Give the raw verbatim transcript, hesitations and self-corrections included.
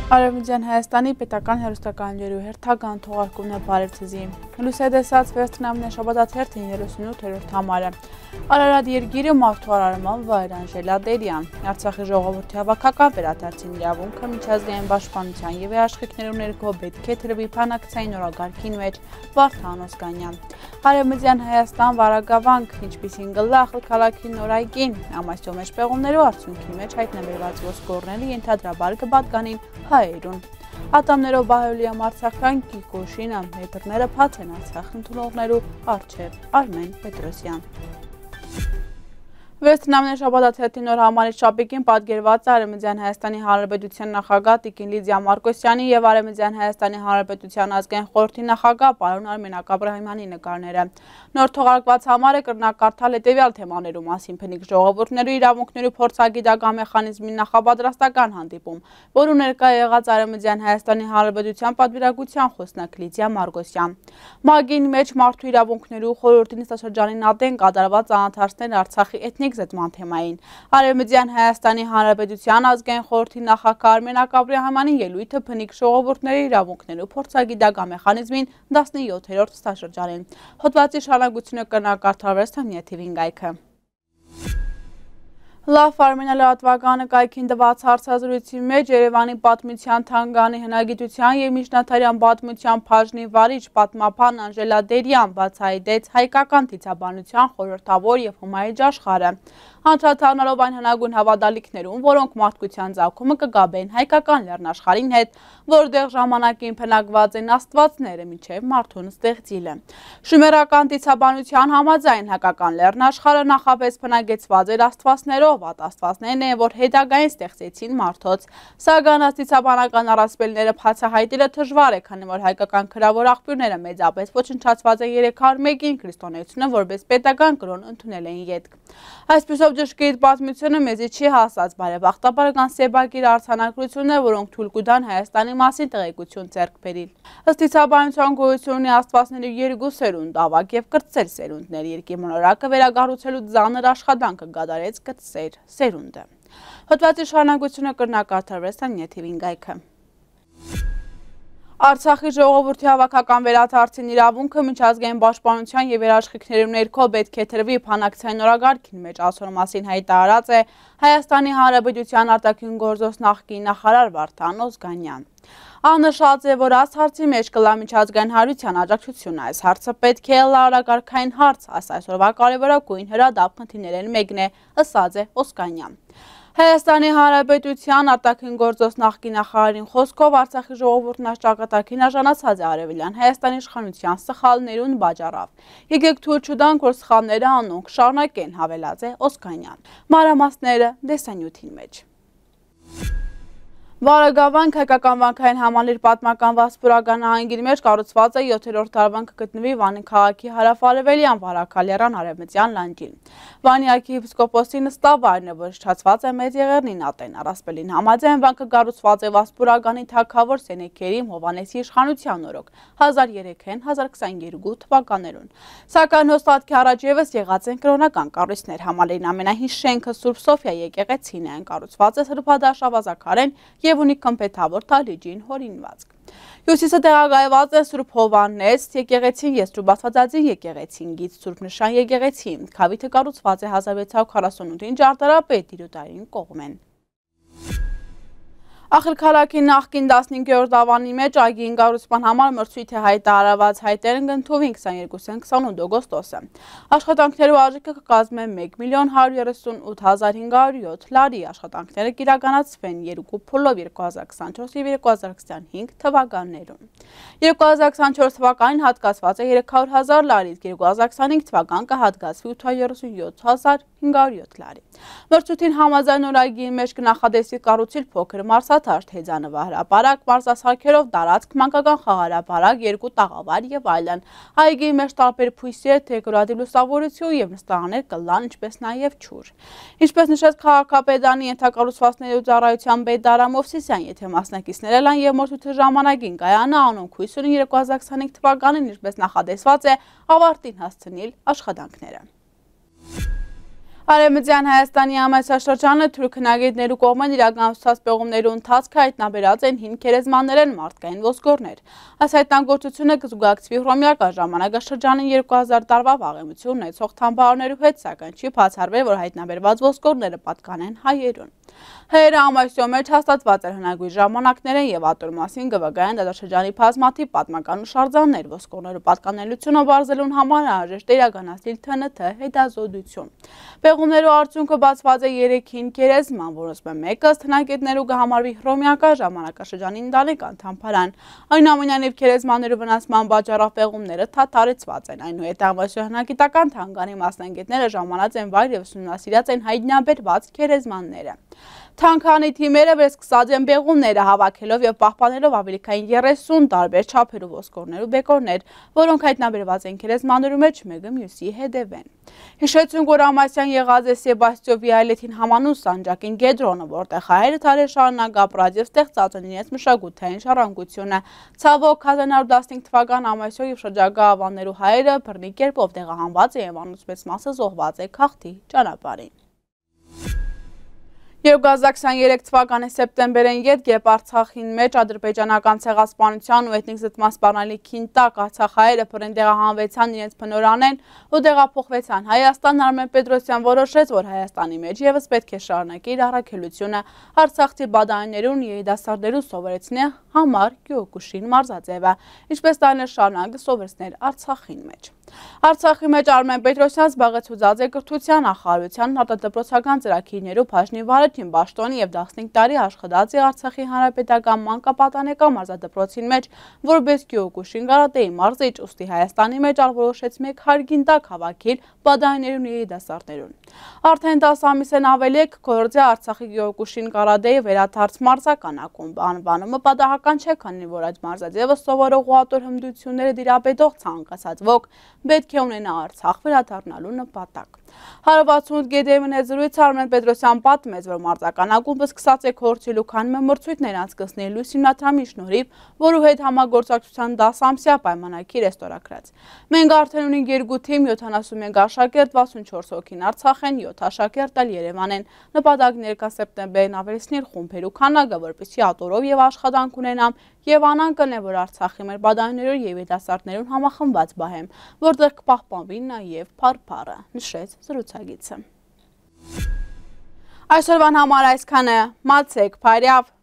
Արևմտյան Հայաստանի պետական հեռուստակայաններու հերթական թողարկումն է Բարև ձեզի։ Լույս է տեսած Վերցնամն շաբաթաթերթին երեսունութերորդ համարը։ Արարատ երկիրը մարդու արարման վայր Անժելա Դերյան։ Արցախի ժողովրդի հավաքական վերադարձին իրավունքը միջազգային պաշտպանության եւ երաշխիքներու ներքո պետք է թրվի բանակցային օրագարկին մեջ Վարդան Օսկանյան։ Արևմտյան Հայաստան վարագավանք, ինչպիսին գլախ քաղաքի նորայգին, ամասյո մեջ պեղումներու արդյունքի մեջ հայտնաբերված ոսկորների ենթադրաբար կպատկանին հայերուն։ Ատամներով բահոլիամ Արցախյան Կիկոշինը, մետրները փած են Արցախ ընդունողներու առջև Արմեն Պետրոսյան։ Վերցնամն շաբաթաթերթի նոր համարի շապիկին պատգերված Արևմտյան Հայաստանի Հանրապետության նախագահ Տիկին Լիդիա Մարկոսյանի եւ Արևմտյան Հայաստանի Հանրապետության ազգային խորհրդի նախագահ պարոն Արմենակ Աբրահամյանի նկարները։ Նոր թողարկված համարը կրնակարդալ հետեւյալ թեմաներու մասին՝ փնիկ ժողովուրդներու իրավունքներու փորձագիտական մեխանիզմի նախապատրաստական հանդիպում, որը ներկա եղած Արևմտյան Հայաստանի Հանրապետության պատվիրակության խոսնակ Լիդիա Մարկոսյան։ Մագին մեջ մարդու իրավունքներու խորհրդի նստաշրջանին ատեն կատարված անհատներն Արցախի էթնիկ զտման թեմային։ Արևմտյան Հայաստանի Հանրապետության ազգային խորհրդի նախագահ Արմենակ Աբրահամյանին ելույթը փնիկ ժողովուրդների իրավունքներու փորձագիտական մեխանիզմին տասնյոթերորդ նստաշրջանին։ Հոդվածի շարունակությունը կրնակարդալվեց թեմնյաթիվին գայքը։ Լավ արմենալրատվականը կայքին տված հարցազրույցի մեջ Երևանի պատմության թանգանի հնագիտության և միջնադարյան պատմության բաժնի վարիչ պատմաբան Անժելա Դերյան բացահայտեց հայկական դիցաբանության խորհրդավոր և հմայիչ աշխարհը, անդրադառնալով այն հնագույն հավատալիքներուն, որոնք մարդկության ծագումը կգաբեն հայկական լեռնաշխարհին հետ, որտեղ ժամանակին փնակված են աստվածները մինչև մարդուն ստեղծիլը։ Շումերական դիցաբանության համաձայն հայկական լեռնաշխարհը նախապես փնագեցված էր աստվածներով, վատ աստվածներն են, որ հետագային ստեղծեցին մարդոց, սակայն աստիցաբանական առասպելները բացահայտելը դժվար է, քանի որ հայկական քրավոր աղբյուրները մեծապես ոչնչացված է երեք հարյուր մեկին քրիստոնեությունը որպես պետական կրոն ընդունել էին ետք։ Այսպիսով ճշգրիտ պատմությունը մեզի չի հասած, բարեբախտաբար կան սեբակիր արձանագրություններ, որոնք թույլ կտան Հայաստանի մասին տեղեկություն ձեռք բերել։ Ըստ դիցաբանության գոյություն ունի աստվածների երկու սերունդ, ավագ եւ կրտսեր սերունդներ, երկրի մոլորակը վերագառուցելու ծանր աշխատանքը կատարեց կրտսեր սերունդը։ Հոդվածի շարունակությունը կրնակարդալվեց թեմնյաթիվին գայքը։ Արցախի ժողովրդի հավաքական վերադարձին իրավունքը միջազգային պաշտպանության և երաշխիքներու ներքո պետք է թրվի բանակցային օրագարկին մեջ ասոր մասին հայտարարած է Հայաստանի Հանրապետության արտաքին գործոս նախկին նախարար Վարդան Օսկանյան։ Աննշած է, որ այս հարցի մեջ կլա միջազգային հանրության աջակցությունը։ Այս հարցը պետք է լա օրագարկային հարց, այս այսօրվա կարևորագույն հրադապ խնդիրներն մեկն է, ըսած է Օսկանյան։ Հայաստանի Հանրապետության արտաքին գործոս նախկին նախարարին խոսքով Արցախի ժողովուրդն այս ճակատագին արժանացած է Արևելյան Հայաստանի իշխանության սխալներուն պատճառով։ Եկեք թույլ չտանք, որ սխալները անոնք շարունակեն, հավելած է Օսկանյան։ Մանրամասները տեսանյութին մեջ։ Վարագավանք հայկական վանքային համալիր պատմական վասպուրական նահանգի մեջ կառուցված է յոթերորդ տարվան կգտնվի Վանի քաղաքի հարավարևելյան վարակալերան արևմտյան լանջին։ Վանի արքիեպիսկոպոսի նստավայրն է, որ շչացված է մեծ եղեռնին ատեն։ Առասպելին համաձայն վանքը կառուցված է վասպուրականի թագավոր Սենեքերի Հովանեսի իշխանության օրոք հազար երեքին հազար քսաներկու թվականներուն։ Սակայն հոստատքի առաջ ևս եղած են կրոնական կառույցներ։ Համալիրն ամենահին շենքը Սուրբ Սոֆիա եկեղեցին է, այն կառուցված է սրբադաշ ավազաքարեն և ունի կմպետավոր թալիջին հորինվածք։ Հյուսիսը տեղակայված է Սուրբ Հովհաննես եկեղեցին, Եզրուբացվածածին եկեղեցին, Գիծ Սուրբ Նշան եկեղեցին, քավիթը կառուցված է հազար վեց հարյուր քառասունութին ճարտարապետ Տիրուտարին կողմեն։ Ախր քաղաքի նախկին տասնհինգերորդ ավանի մեջ այգին կառուցման համար մրցույթ է հայտարարված, հայտերն կընդունվին քսաներկուսին քսանութ օգոստոսը։ Աշխատանքներու արժիքը կկազմի մեկ միլիոն հարյուր երեսունութ հազար հինգ հարյուր յոթ լարի, աշխատանքները կիրականացվեն երկու փուլով երկու հազար քսանչորս և երկու հազար քսանհինգ թվականներում։ երկու հազար քսանչորս թվականին հատկացված է երեք հարյուր հազար լարից, երկու հազար քսանհինգ թվական կհատկացվի ութ հարյուր երեսունյոթ հազար հինգ հարյուր յոթ լարի։ Մրցույթին համաձայն օրագիի մեջ կնախադեсի կառուցիլ փոքր մարզաթաշ, հեծանվա հրապարակ, մարզասարքերով տարածք, մանկական խաղահրապարակ, երկու տաղավար եւ այլն։ Այգիի մեջ տարբեր փույսեր, դեկորատիվ լուսավորություն եւ նստարաններ կլան, ինչպես նաեւ ջուր։ Ինչպես նշեց քաղաքապետարանի ենթակառուցվածքների ծառայության պետ Արամ Մովսիսյան, եթե մասնակիցները լան եւ մրցույթի ժամանակին կայանա, անոնք հույս ունեն երկու հազար քսանհինգ թվականին, ինչպես նախադեсված է, ավարտին հասցնել աշխատանքները։ Արևմտյան Հայաստանի համայնքաշրջանը թուրք քննադատների կողմից իրականացված պեղումների ընթացքը հայտնաբերած են հին գերեզմաններ մարդկային ոսկորներ։ Այս հայտնագործությունը կզուգակցվի Հռոմեական ժամանակաշրջանին երկու հազար տարվա վաղեմություն ունեցող թամբարներու հետ, սակայն չի բացառվել, որ հայտնաբերված ոսկորները պատկանեն հայերուն։ Հայերը ամասյո մեջ հաստատված էր հնագույն ժամանակներեն եւ ատոր մասին գվգային դարաշրջանի բազմաթիվ պատմական ուշարձաններ, ոսկորներու պատկանելությունը բարձելուն համար անհրաժեշտ է իրականացնել Թ Ն Թ հետազոտություն։ Պեղումներու արդյունքը բացված է երեք հին գերեզման, որոնց մեկը ըստ հնագետներու կհամարվի Հռոմեական ժամանակաշրջանի ընտանեկան թամբարան։ Այնուամենայնիվ գերեզմաններու վնասման պատճառով պեղումները թաթարեցված են։ Այնուհետ ամասյո հնագիտական թանգարանի մասնագետները ժամանած են վայր եւ ուսումնասիրած են հայտնաբերված գերեզմանները։ Թանգարանի թիմերը վերսկսած են պեղումները հավաքելով եւ պահպանելով ավելի քան երեսուն տարբեր չափերու ոսկորներ ու բեկորներ, որոնք հայտնաբերված են գերեզմաններու մեջ մեկը մյուսի հետևեն։ Հիշեցünk, որ ամասյան եղած է Սեբաստիո Վիայլետին համանուն սանջակին Գեդրոնը, որտեղ հայերը թարեր շարունակ ապրած եւ ստեղծած են իրենց մշակութային ժառանգությունը։ Ցավոք հազար նորը տասնհինգ թվական ամասյո եւ շրջակա ավաններու հայերը բռնի կերպով տեղահանված են եւ անոնց մեծ մասը զոհված է քաղցի ճանապարհին։ երկու հազար քսաներեք թվականի սեպտեմբերին յետ երբ Արցախին մեջ ադրբեջանական ցեղասպանության ու էթնիկ զտման սպառնալիքին տակ արցախահայերը բռին տեղահանվեցան իրենց բնորանեն ու տեղափոխվեցան Հայաստան, Արմեն Պետրոսյան որոշեց, որ Հայաստանի մեջ եւս պետք է շարունակի իր առաքելությունը արցախցի բադայիններուն երիտասարդներու սովորեցնի համար Գյուղուշին մարզաձևը, ինչպես տարիներ շարունակ սովորեցնել Արցախին մեջ։ Արցախի մեջ Արմեն Պետրոսյան զբաղեցուցած է կրթության նախարարության արտադրոցական ծրագիրներու բաժնի վարչին Պաշտոնի եւ տասնհինգ տարի աշխատած է Արցախի հանրապետական մանկապատանեկան մարզադպրոցին մեջ, որպես Գյուղուշին կարատեի մարզիչ, ուստի Հայաստանի մեջ որոշեց մեկ հարգին տակ հավաքել բադայիններուն երիտասարդներուն։ Արդեն տասը ամիսեն ավելի է կգործի Արցախի Գյուղուշին կարատեի վերադարձ մարզական ակումբ, անվանումը պատահական չէ, քանի որ այդ մարզաձևը սովորող ու ատոր հմտությունները դիրապետող ցանկացած ոք պետք է ունենա Արցախ վերադառնալու նպատակ։ Հարվածունդ գետեմին հետ զրույց Արմեն Պետրոսյան պատմեց, որ մարզական ակումբը սկսած է քորձելու քանի մրցույթներ անցկացնել լույս հիմնադրամի շնորհիվ, որու հետ համագործակցության դաս ամսյա պայմանագիր է ստորագրած։ Մենք արդեն ունենք երկու թիմ, յոթանասունմեկ աշակերտ, վաթսունչորս հոգին Արցախ են, յոթ աշակերտ էլ Երևան են։ Նպատակն երկա սեպտեմբերին ավելացնել խումբերու քանակը, որպեսզի ատորով եւ աշխատանք ունենամ եւ անանկն է, որ Արցախի մեր բադայիններու եւ երիտասարդներուն համախմբված բահեմ, որտեղ կպահպանվի նաեւ փառփառը, նշեց զրուցակիցը։ Այսօրվան համար այսքանը, մացեք, փարյավ։